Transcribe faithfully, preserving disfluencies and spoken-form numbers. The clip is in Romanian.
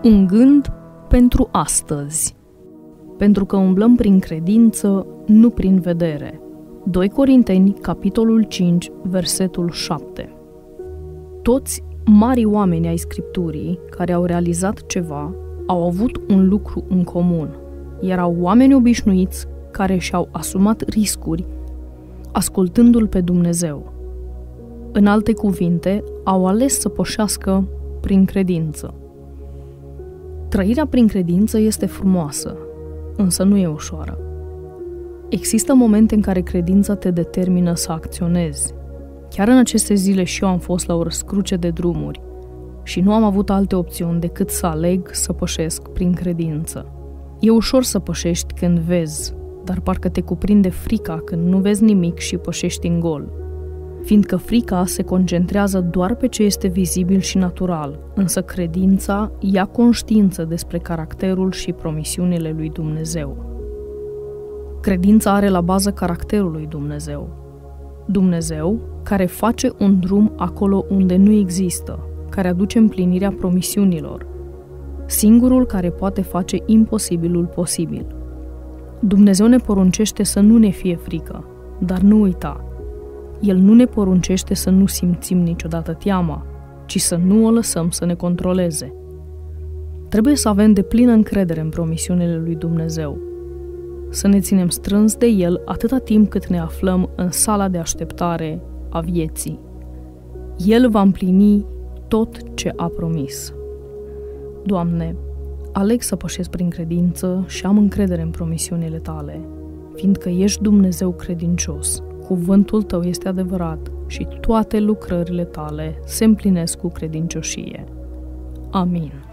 Un gând pentru astăzi. Pentru că umblăm prin credință, nu prin vedere. doi Corinteni, capitolul cinci, versetul șapte. Toți mari oameni ai Scripturii care au realizat ceva au avut un lucru în comun. Erau oameni obișnuiți care și-au asumat riscuri ascultându-L pe Dumnezeu. În alte cuvinte, au ales să pășească prin credință. Trăirea prin credință este frumoasă, însă nu e ușoară. Există momente în care credința te determină să acționezi. Chiar în aceste zile și eu am fost la o răscruce de drumuri și nu am avut alte opțiuni decât să aleg să pășesc prin credință. E ușor să pășești când vezi, dar parcă te cuprinde frica când nu vezi nimic și pășești în gol. Fiindcă frica se concentrează doar pe ce este vizibil și natural, însă credința ia conștiință despre caracterul și promisiunile lui Dumnezeu. Credința are la bază caracterul lui Dumnezeu. Dumnezeu care face un drum acolo unde nu există, care aduce împlinirea promisiunilor, singurul care poate face imposibilul posibil. Dumnezeu ne poruncește să nu ne fie frică, dar nu uita, El nu ne poruncește să nu simțim niciodată teama, ci să nu o lăsăm să ne controleze. Trebuie să avem deplină încredere în promisiunile lui Dumnezeu, să ne ținem strâns de El atâta timp cât ne aflăm în sala de așteptare a vieții. El va împlini tot ce a promis. Doamne, aleg să pășesc prin credință și am încredere în promisiunile Tale, fiindcă ești Dumnezeu credincios, cuvântul Tău este adevărat și toate lucrările Tale se împlinesc cu credincioșie. Amin.